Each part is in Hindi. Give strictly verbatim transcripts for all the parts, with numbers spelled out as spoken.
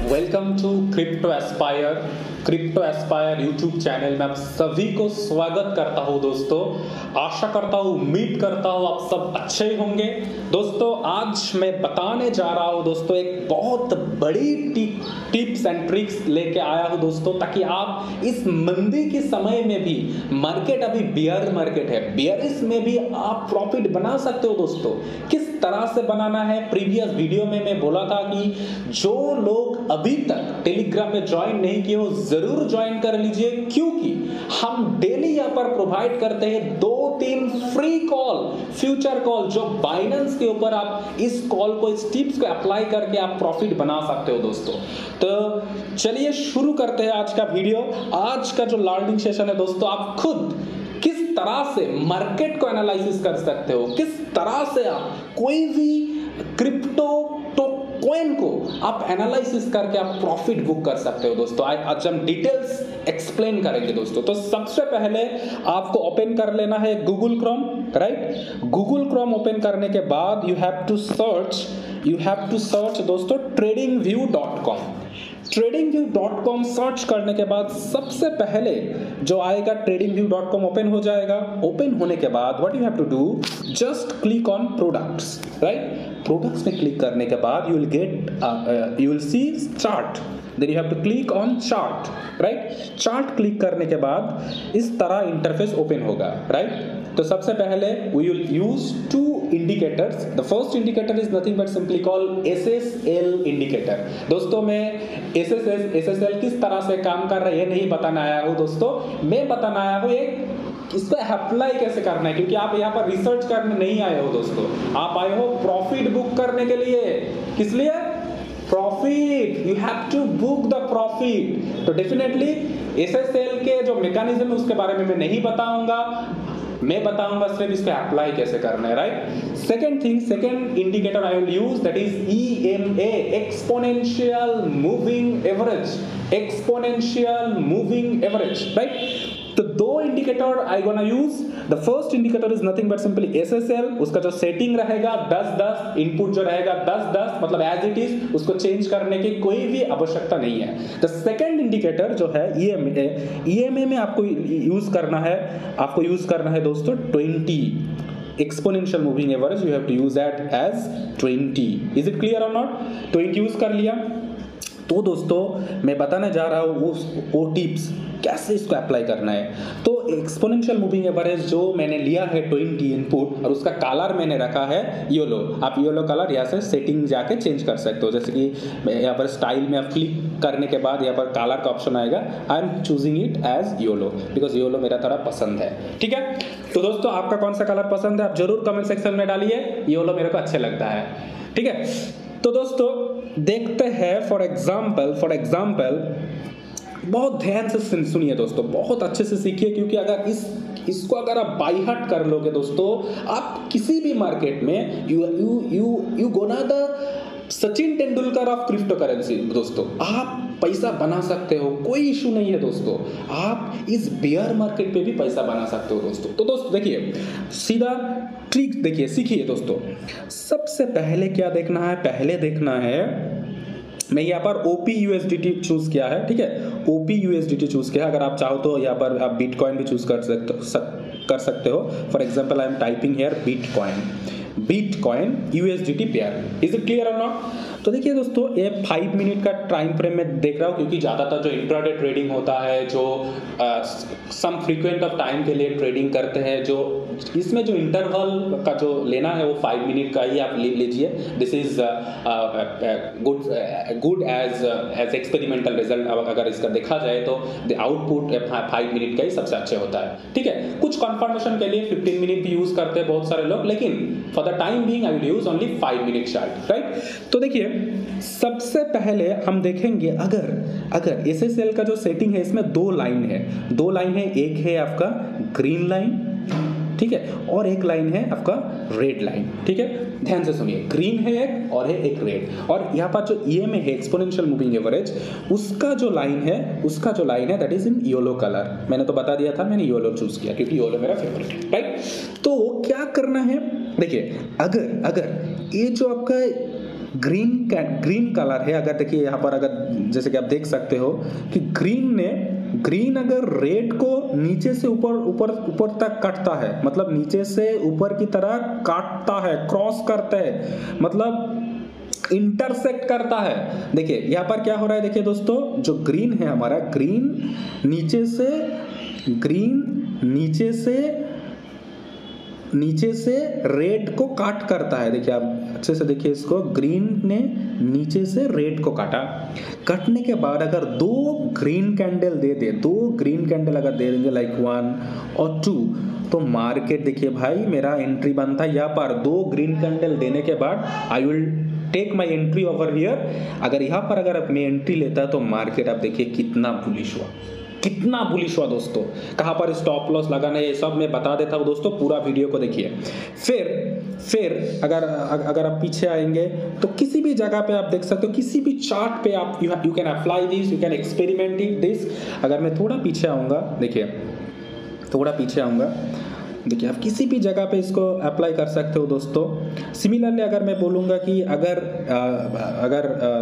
Welcome to Crypto Aspire Crypto Aspire YouTube channel में आप सभी को स्वागत करता हूं दोस्तों। आशा करता हूं, उम्मीद करता हूं आप सब अच्छे होंगे। दोस्तों आज मैं बताने जा रहा हूं दोस्तों एक बहुत बड़ी टिप टिप्स एंड ट्रिक्स लेके आया हूं दोस्तों, ताकि आप इस मंदी के समय में भी, मार्केट अभी बियर मार्केट है, बियरिश में भी आप प्रॉफिट बना सकते हो दोस्तों। किस तरह से बनाना है, प्रीवियस वीडियो में मैं बोला था कि जो लोग अभी तक टेलीग्राम में ज्वाइन नहीं किए हो जरूर ज्वाइन कर लीजिए, क्योंकि हम डेली यहाँ पर प्रोवाइड करते हैं दो तीन फ्री कॉल, फ्यूचर कॉल, जो बाइनेंस के ऊपर आप इस कॉल को, इस टिप्स को अप्लाई करके आप प्रॉफिट बना सकते हो दोस्तों। तो चलिए शुरू करते हैं आज का वीडियो। आज का जो लर्निंग सेशन है दोस्तों, आप खुद किस तरह से मार्केट को एनालिसिस कर सकते हो, किस तरह से आप कोई भी क्रिप्टो तो कॉइन को आप एनालिसिस करके आप प्रॉफिट बुक कर सकते हो दोस्तों। आज हम डिटेल्स एक्सप्लेन करेंगे दोस्तों। तो सबसे पहले आपको ओपन कर लेना है Google Chrome, right. Google Chrome open करने के बाद you have to search you have to search दोस्तों trading view dot com. Trading view dot com search करने के बाद सबसे पहले जो आएगा trading view dot com open हो जाएगा। ओपन होने के बाद what you have to do, just click on products, right. Products में क्लिक करने के बाद you will get you will see chart, then you have to click on chart, right. Chart click करने के बाद इस तरह इंटरफेस ओपन होगा, राइट। तो सबसे पहले we will use to indicators. The first indicator is nothing but simply called S S L indicator. दोस्तों मैं S S L S S L किस तरह से काम कर रहा है ये नहीं बताना आया हूँ दोस्तों, मैं बताना आया हूँ एक इसको अप्लाई कैसे करना है, क्योंकि आप यहाँ पर रिसर्च करने नहीं आए हो दोस्तों, आप आए हो प्रॉफिट बुक करने के लिए। किस लिए? Profit. You have to book the profit. तो डेफिनेटली S S L के जो मैकेनिज्म है उसके बारे में मैं नहीं बताऊंगा, मैं बताऊंगा सिर्फ इसको अप्लाई कैसे करना है, right. Second thing, second indicator I will use, that is E M A, exponential moving average, exponential moving average, right. तो दो indicator I gonna use. The first indicator is nothing but simply S S L, उसका जो सेटिंग रहेगा दस दस, इनपुट जो रहेगा दस दस, मतलब एज इट इज, उसको चेंज करने की कोई भी आवश्यकता नहीं है। द सेकेंड इंडिकेटर जो है E M A, E M A में आपको यूज करना है, आपको यूज करना है दोस्तों twenty, exponential moving average. You have to use that as twenty. Is it clear और नॉट? ट्वेंटी यूज कर लिया। तो दोस्तों मैं बताने जा रहा हूँ वो वो टिप्स कैसे इसको अप्लाई करना है। तो एक्सपोनेंशियल मूविंग एवरेज जो मैंने लिया है ट्वेंटी इनपुट, और उसका कलर मैंने रखा है येलो। आप येलो कलर यहाँ से सेटिंग जाके चेंज कर सकते हो, जैसे कि यहाँ पर स्टाइल में आप क्लिक करने के बाद यहाँ पर कलर का ऑप्शन आएगा। I am choosing it as yellow because yellow मेरा थोड़ा पसंद है, ठीक है। तो दोस्तों आपका कौन सा कलर पसंद है आप जरूर कमेंट सेक्शन में डालिए। येलो मेरे को अच्छा लगता है, ठीक है। तो दोस्तों देखते हैं, फॉर एग्जाम्पल फॉर एग्जाम्पल बहुत ध्यान से सुनिए दोस्तों, बहुत अच्छे से सीखिए, क्योंकि अगर इस इसको अगर आप बाई हार्ट कर लोगे दोस्तों, आप किसी भी मार्केट में you you you you gonna the Sachin Tendulkar of cryptocurrency दोस्तों, आप पैसा बना सकते हो, कोई इशू नहीं है दोस्तों। आप इस बियर मार्केट पे भी पैसा बना सकते हो दोस्तों। तो दोस्तों देखिए, सीधा ट्रिक देखिए, सीखिए दोस्तों। सबसे पहले क्या देखना है, पहले देखना है, मैं यहाँ पर O P U S D T choose किया है, ठीक है। O P U S D T choose किया है। अगर आप चाहो तो यहाँ पर आप बिटकॉइन भी चूज कर सकते सक, कर सकते हो। For example I am typing here Bitcoin, Bitcoin U S D T pair. Is it clear और नॉट? तो देखिए दोस्तों ये फाइव मिनट का टाइम फ्रेम में देख रहा हूँ, क्योंकि ज़्यादातर जो इंट्राडे ट्रेडिंग होता है, जो सम फ्रीक्वेंट ऑफ टाइम के लिए ट्रेडिंग करते हैं, जो इसमें जो इंटरवल का जो लेना है वो फाइव मिनट का ही आप ले लीजिए। This is good good as as experimental result. अगर इसका देखा जाए तो द आउटपुट फाइव मिनट का ही सबसे अच्छा होता है, ठीक है। कुछ कंफर्मेशन के लिए फिफ्टीन मिनट भी यूज करते हैं बहुत सारे लोग, लेकिन for the time being I will use only five minute short, right. तो देखिए सबसे पहले हम देखेंगे, अगर अगर S S L का जो सेटिंग है इसमें दो लाइन है, दो लाइन है, एक है आपका ग्रीन लाइन, ठीक है, और एक लाइन है आपका रेड लाइन, ठीक है। ध्यान से सुनिए, ग्रीन है एक और है एक रेड, और यहाँ पर जो E M A है एक्सपोनेंशियल मूविंग एवरेज, उसका जो लाइन है उसका जो लाइन है that is in yellow colour. मैंने तो बता दिया था, मैंने येलो चूज किया क्योंकि येलो मेरा फेवरेट है, राइट। तो क्या करना है, देखिए अगर अगर ये जो आपका ग्रीन ग्रीन कलर है। अगर देखिए यहाँ पर, अगर जैसे कि आप देख सकते हो कि ग्रीन ने ग्रीन अगर रेड को नीचे से ऊपर ऊपर ऊपर तक काटता है, मतलब नीचे से ऊपर की तरह काटता है, क्रॉस करता है, मतलब इंटरसेक्ट करता है। देखिए यहाँ पर क्या हो रहा है, देखिए दोस्तों, जो ग्रीन है हमारा, ग्रीन नीचे से ग्रीन नीचे से नीचे से रेड को काट करता है। देखिए आप अच्छे से देखिए इसको, ग्रीन ने नीचे से रेड को काटा, कटने के बाद अगर दो ग्रीन कैंडल दे दे दो ग्रीन कैंडल अगर दे देंगे लाइक वन और टू, तो मार्केट देखिए भाई मेरा एंट्री बनता है यहाँ पर। दो ग्रीन कैंडल देने के बाद I will take my entry over here. अगर यहाँ पर अगर मैं एंट्री लेता है तो मार्केट आप देखिए कितना बुलिश हुआ, कितना बुलिश हुआ दोस्तों। कहाँ पर स्टॉप लॉस लगाना है ये सब मैं बता देता हूँ दोस्तों, पूरा वीडियो को देखिए। फिर फिर अगर अगर आप पीछे आएंगे तो किसी भी जगह पे आप देख सकते हो, किसी भी चार्ट पे आप you can apply this, you can experiment this. अगर मैं थोड़ा पीछे आऊँगा, देखिए थोड़ा पीछे आऊँगा, देखिए आप किसी भी जगह पे इसको अप्लाई कर सकते हो दोस्तों। सिमिलरली अगर मैं बोलूँगा कि अगर आ, अगर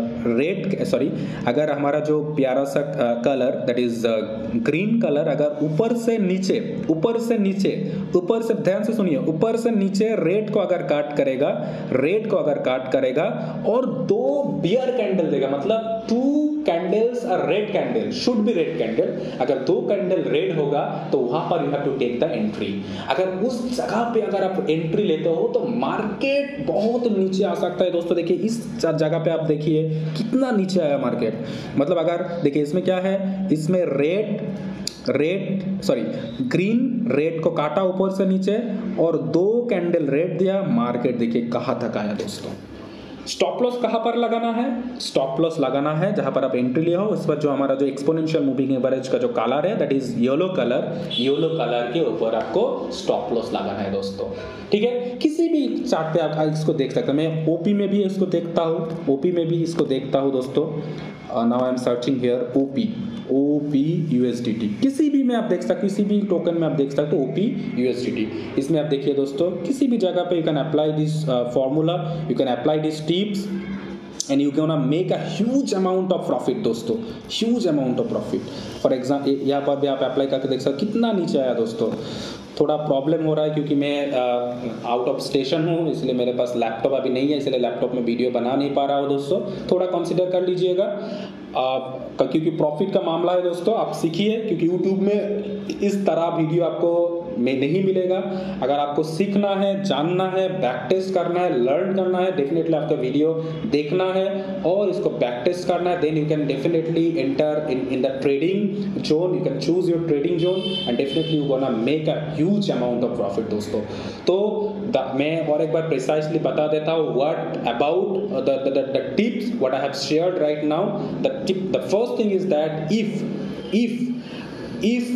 रेड सॉरी अगर हमारा जो प्यारा सा colour that is green colour अगर ऊपर से नीचे ऊपर से नीचे ऊपर से ध्यान से सुनिए, ऊपर से नीचे रेड को अगर काट करेगा रेड को अगर काट करेगा और दो बियर कैंडल देगा, मतलब टू कैंडल्स और red candle should be red candle. अगर दो कैंडल रेड होगा तो वहां पर you have to take the entry. अगर उस जगह पे अगर आप एंट्री लेते हो तो मार्केट बहुत नीचे आ सकता है दोस्तों। देखिए इस जगह पे आप देखिए कितना नीचे आया मार्केट, मतलब अगर देखिए इसमें क्या है, इसमें red red sorry green red को काटा ऊपर से नीचे और दो कैंडल रेड दिया, मार्केट देखिए कहाँ तक आया दोस्तों। स्टॉप लॉस कहाँ पर लगाना है, स्टॉप लॉस लगाना है जहां पर आप एंट्री लिया हो, इस पर जो हमारा जो एक्सपोनेंशियल मूविंग एवरेज का जो कलर है that is yellow colour, yellow colour के ऊपर आपको स्टॉप लॉस लगाना है दोस्तों। ठीक है, किसी भी चार्ट पे आप इसको देख सकते हैं। मैं ओपी में भी इसको देखता हूँ, ओपी में भी इसको देखता हूँ दोस्तों। Now I am searching here OP, OP USDT, किसी भी में आप देख सकते, किसी भी टोकन में आप देख सकते हो ओपी यूएसडीटी। इसमें आप देखिए दोस्तों, किसी भी जगह पे you can apply this formula, you can apply this tips and you gonna make a huge amount of profit दोस्तों, huge amount of profit। For example यहाँ पर भी आप अप्लाई करके देख सकते कितना नीचे आया दोस्तों। थोड़ा प्रॉब्लम हो रहा है क्योंकि मैं आउट ऑफ स्टेशन हूँ, इसलिए मेरे पास लैपटॉप अभी नहीं है, इसलिए लैपटॉप में वीडियो बना नहीं पा रहा हूँ दोस्तों, थोड़ा कंसिडर कर लीजिएगा। आप क्योंकि प्रॉफिट का मामला है दोस्तों, आप सीखिए, क्योंकि यूट्यूब में इस तरह वीडियो आपको में नहीं मिलेगा। अगर आपको सीखना है, जानना है, बैक टेस्ट करना है, लर्न करना है, डेफिनेटली आपका वीडियो देखना है और इसको बैक टेस्ट करना है, then you can definitely enter in in the trading zone, you can choose your trading zone and definitely you gonna make a huge amount of profit दोस्तों। तो द, मैं और एक बार प्रिसाइसली बता देता हूँ what about the the tips what I have shared right now. The tip the first thing is that if if if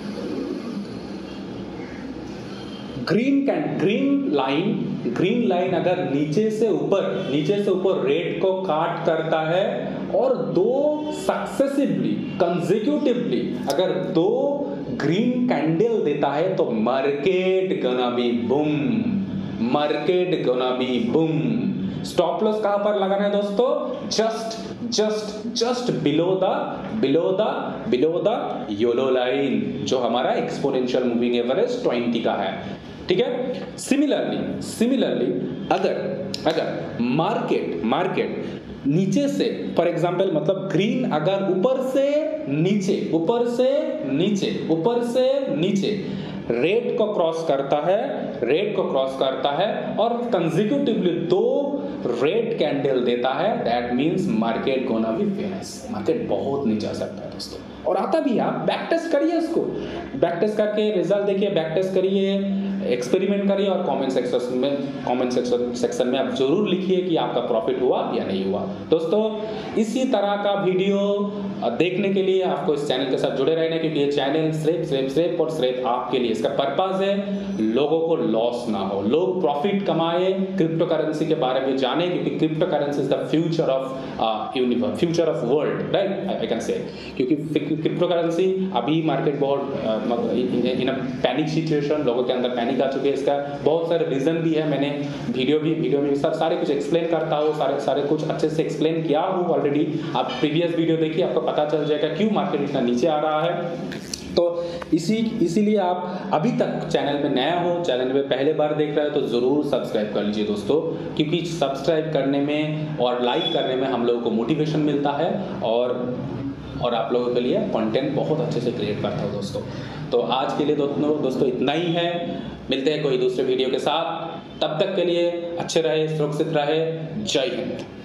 green can green line green line अगर नीचे से ऊपर नीचे से ऊपर रेड को काट करता है और दो सक्सेसिवली कंसेक्यूटिवली अगर दो ग्रीन कैंडल देता है तो market gonna be boom, market gonna be boom. Stop loss कहां पर लगाना है दोस्तों, just just just below the below the below the yellow line जो हमारा एक्सपोनेंशियल मूविंग एवरेज ट्वेंटी का है। ठीक है, सिमिलरली सिमिलरली अगर अगर मार्केट मार्केट नीचे से फॉर एग्जांपल मतलब ग्रीन अगर ऊपर से नीचे ऊपर से नीचे ऊपर से नीचे रेड को क्रॉस करता है रेड को क्रॉस करता है और कंसेक्यूटिवली दो रेड कैंडल देता है, that means market gonna be famous, market बहुत नीचे आ सकता है दोस्तों। और आता भी, आप बैक टेस्ट करिए, इसको बैक टेस्ट करके रिजल्ट देखिए, बैक टेस्ट करिए, एक्सपेरिमेंट करिए और कमेंट सेक्शन में कमेंट सेक्शन सेक्शन में आप जरूर लिखिए कि आपका प्रॉफिट हुआ या नहीं हुआ दोस्तों। इसी तरह का वीडियो देखने के लिए आपको इस चैनल के साथ जुड़े रहना, क्योंकि ये चैनल सिर्फ सिर्फ सिर्फ और सिर्फ आपके लिए, इसका पर्पस है लोगों को लॉस ना हो, लोग प्रॉफिट कमाए, क्रिप्टो करेंसी के बारे में जाने, क्योंकि cryptocurrency is the future of universe, future of world, right I can say. क्योंकि क्रिप्टो करेंसी अभी मार्केट बहुत इन अ पैनिक सिचुएशन, लोगों के अंदर पैनिक पैनिक आ चुकी है। इसका बहुत सारे रीज़न भी है, मैंने वीडियो भी वीडियो में सब सारे कुछ एक्सप्लेन करता हूँ, सारे सारे कुछ अच्छे से एक्सप्लेन किया हूँ ऑलरेडी। आप प्रीवियस वीडियो देखिए, आपको पता चल जाएगा क्यों मार्केट इतना नीचे आ रहा है। तो इसी इसीलिए आप अभी तक चैनल में नया हो, चैनल में पहले बार देख रहे हो तो ज़रूर सब्सक्राइब कर लीजिए दोस्तों, क्योंकि सब्सक्राइब करने में और लाइक करने में हम लोगों को मोटिवेशन मिलता है और और आप लोगों के लिए कंटेंट बहुत अच्छे से क्रिएट करता हूँ दोस्तों। तो आज के लिए दोस्तों दोस्तों इतना ही है, मिलते हैं कोई दूसरे वीडियो के साथ। तब तक के लिए अच्छे रहे, सुरक्षित रहे, जय हिंद।